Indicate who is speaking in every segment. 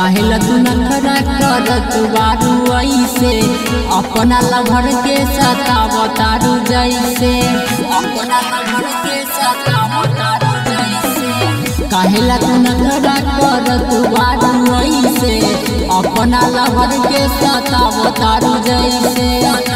Speaker 1: काहेला तू नखरा करत बारू ऐसे अपना लभर के सतावतारू जैसे अपना लभर के सतावतारू जैसे काहेला तू नखरा करत बारू ऐसे अपना लभर के सतावतारू जैसे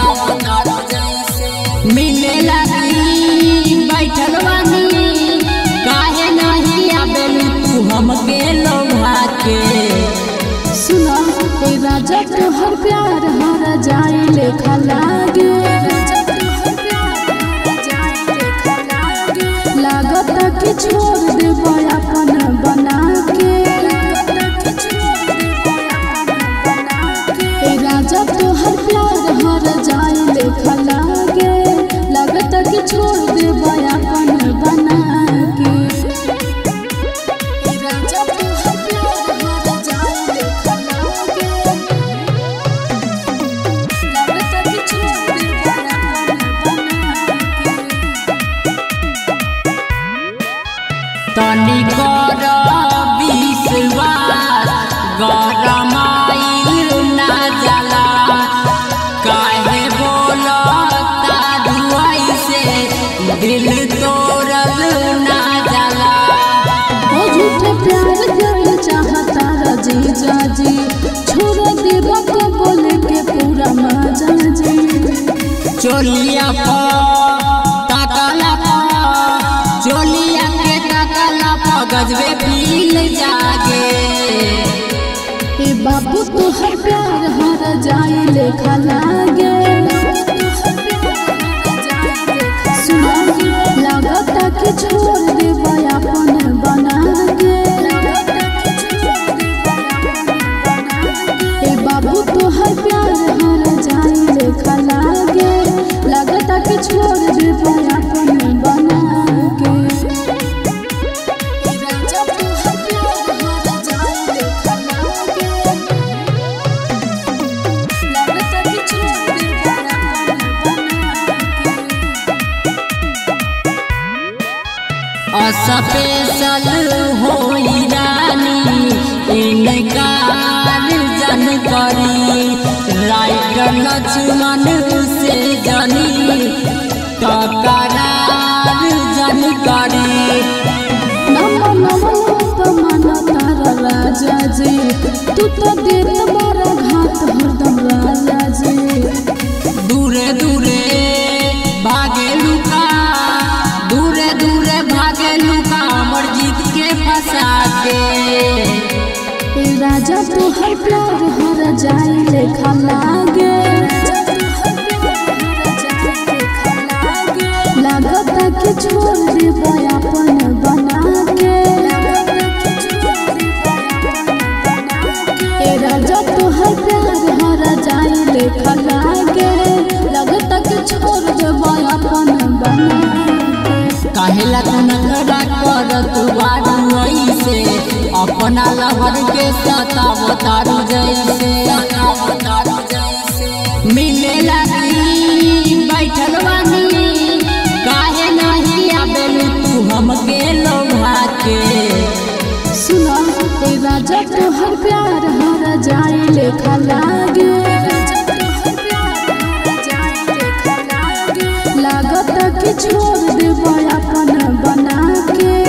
Speaker 1: मिलेला बैठल बानी काहे नहीं आबेलू तू हमके लोभा के।
Speaker 2: सुना ए राजा तोहर प्यार हर जाए लेखा लागे लागत कि छोड़ देबो अपन बना के। ए राजा तोहर प्यार हर जाए लेखा लागे लागत कि छोड़ देबो अपन बना के।
Speaker 1: तनी कर विश्वास गरमाइल ना जाला काहे बोलता ऐसे दिल तोड़ल ना जाला।
Speaker 2: ओ झूठे प्यार कर चाहता जीजा जी छोड़ देबा को बोले के पूरा मजा जी।
Speaker 1: चोलिया चोलिया के तकला गजबे पील जागे।
Speaker 2: ए बाबू तोहर प्यार हर जाए लेखा लागे सुना लागत कि छोड़ देबा अपन बना के। ए बाबू तोहर प्यार हर जाए लेखा लागे लागत कि छोड़ देबा अपन बना के।
Speaker 1: स्पेशल होई रानी इनकार जन करी राइटर लक्ष्मण से जनी टकरार जन करी।
Speaker 2: राजा जी तू तो देत बड़ा घात हरदम राजा जी।
Speaker 1: दूरे दूरे भागे लुका दूरे दूरे भागे लुका अमर जीत के फंसा के।
Speaker 2: राजा तोहर प्यार हर जाए लेखा लागे लागत कि छोड़ देबो अपन बना के। राजा तोहर प्यार हर जाए लेखा लागे लागत कि छोड़ देबो अपन बना के।
Speaker 1: काहेला तू नखरा करत बारू ऐसे अपना लभर के सतावतारू जैसे मिलेला बैठल बानी काहे नहीं आबेलू तू हमके लोभा के।
Speaker 2: सुना ए राजा तोहर प्यार हर जाए लेखा लागे लागत कि छोड़ देबो अपन बना के।